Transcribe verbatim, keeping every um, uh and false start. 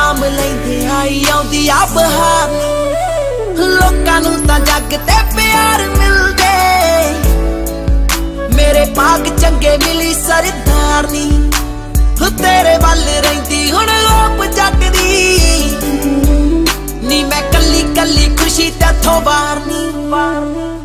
नाम लैंदे आई आउंदी आ बहार नी। लोकां नूं तां जग ते प्यार मिलदे, मेरे भाग चंगे मिली सरदार नी। तेरे वल रहिंदी हुण लोप जगदी नी, मैं कल्ली कल्ली खुशी तैथों बाहर नी।